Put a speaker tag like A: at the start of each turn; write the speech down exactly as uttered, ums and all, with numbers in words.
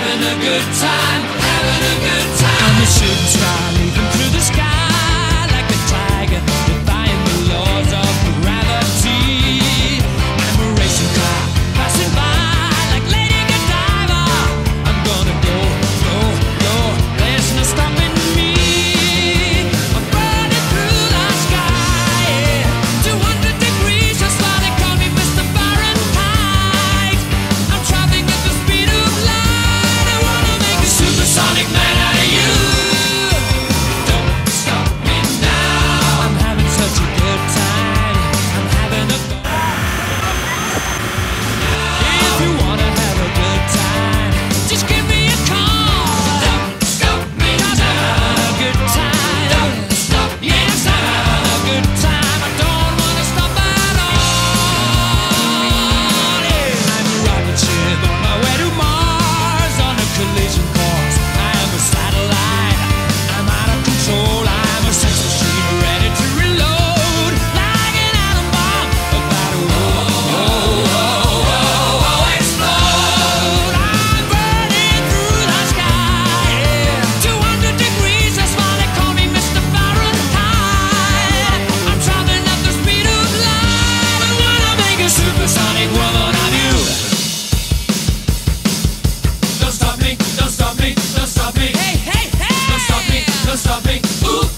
A: having a good time, having a good time. I'm a shooting star leaping through the sky like a tiger, defying the laws of gravity. I'm a racing car passing by like Lady Godiva. I'm gonna go, go, go. There's no stopping me. I'm burning through the sky, yeah. two hundred degrees, that's why they call me Mister Fahrenheit. I'm traveling at the speed of light. I wanna make a supersonic man out of you. Don't stop me now. I'm having such a good time. I'm having a good If you wanna have a good time, just give me a call. Don't stop me now. I'm having a good time. Don't stop me now. Yes, I'm having a good time. I don't wanna stop at all. Yeah. I'm a rocket ship on my way to Mars on a collision course. I am a satellite. I'm out of control. I'm a sex machine ready to reload, like an atom bomb about to oh, oh, oh, oh, oh, explode. I'm burning through the sky, yeah. two hundred degrees, that's why they call me Mister Fahrenheit. I'm traveling at the speed of light. I wanna make a supersonic woman of you. Don't stop me, don't stop me, don't stop me. Hey, hey, hey! Don't stop me, don't stop me. Ooh.